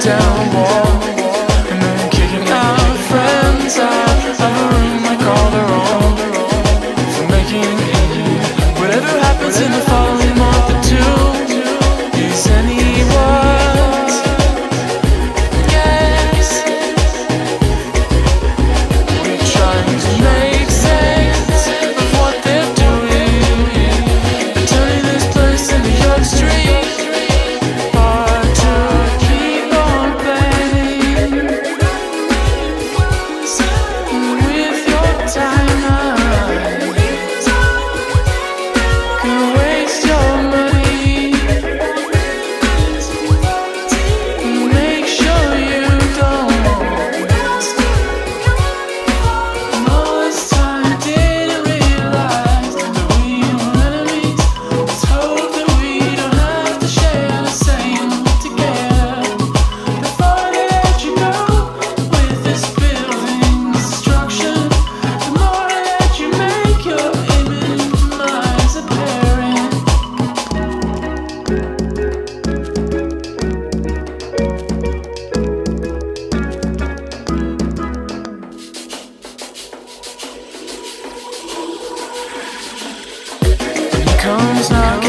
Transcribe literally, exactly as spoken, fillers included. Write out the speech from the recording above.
down the wall, and then kicking our friends out of a room they call their own, for making whatever happens in the following month or two is anyone's guess. We're trying to make sense of what they're doing. They're turning this place into York Street. Hard to keep on playing with your timeline. Can waste your money. Make sure you don't. And all this time I didn't realize that we were enemies. Let's hope that we don't have to share the same together. The farther that you go with this building's destruction, the more that you make your image demise apparent. When he comes knocking